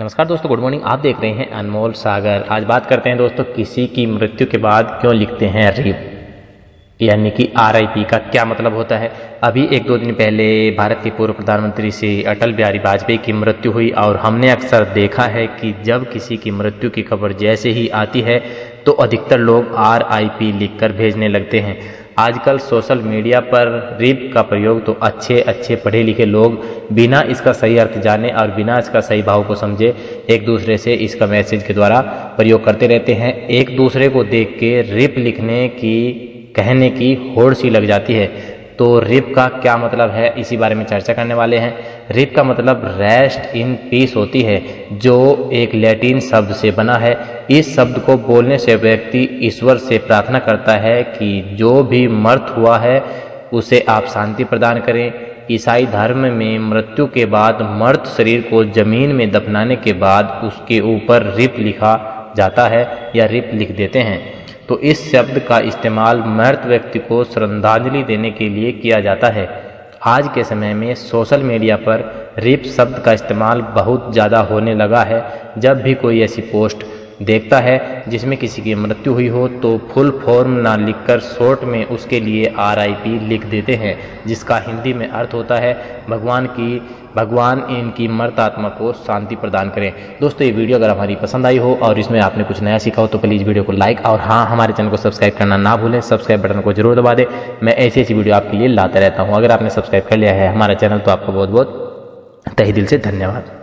नमस्कार दोस्तों, good morning. आप देख रहे हैं अनमोल सागर। आज बात करते हैं दोस्तों, किसी की मृत्यु के बाद क्यों लिखते हैं रिप, यानी कि RIP का क्या मतलब होता है। अभी 1-2 दिन पहले भारत के पूर्व प्रधानमंत्री श्री अटल बिहारी वाजपेयी की मृत्यु हुई और हमने अक्सर देखा है कि जब किसी की मृत्यु की खबर जैसे ही आती है तो अधिकतर लोग RIP लिखकर भेजने लगते हैं। आजकल सोशल मीडिया पर रिप का प्रयोग तो अच्छे पढ़े लिखे लोग बिना इसका सही अर्थ जाने और बिना इसका सही भाव को समझे एक दूसरे से इसका मैसेज के द्वारा प्रयोग करते रहते हैं। एक दूसरे को देख के रिप लिखने की कहने की होड़ सी लग जाती है। तो रिप का क्या मतलब है, इसी बारे में चर्चा करने वाले हैं। रिप का मतलब रेस्ट इन पीस होती है, जो एक लैटिन शब्द से बना है। इस शब्द को बोलने से व्यक्ति ईश्वर से प्रार्थना करता है कि जो भी मृत हुआ है उसे आप शांति प्रदान करें। ईसाई धर्म में मृत्यु के बाद मृत शरीर को जमीन में दफनाने के बाद उसके ऊपर रिप लिखा जाता है या रिप लिख देते हैं। तो इस शब्द का इस्तेमाल मृत व्यक्ति को श्रद्धांजलि देने के लिए किया जाता है। आज के समय में सोशल मीडिया पर रिप शब्द का इस्तेमाल बहुत ज़्यादा होने लगा है। जब भी कोई ऐसी पोस्ट देखता है जिसमें किसी की मृत्यु हुई हो तो फुल फॉर्म ना लिखकर शॉर्ट में उसके लिए RIP लिख देते हैं, जिसका हिंदी में अर्थ होता है भगवान इनकी मृत आत्मा को शांति प्रदान करें। दोस्तों, ये वीडियो अगर हमारी पसंद आई हो और इसमें आपने कुछ नया सीखा हो तो प्लीज़ वीडियो को लाइक और हाँ, हमारे चैनल को सब्सक्राइब करना ना भूलें। सब्सक्राइब बटन को जरूर दबा दें। मैं ऐसी वीडियो आपके लिए लाता रहता हूँ। अगर आपने सब्सक्राइब कर लिया है हमारा चैनल तो आपको बहुत बहुत तहे दिल से धन्यवाद।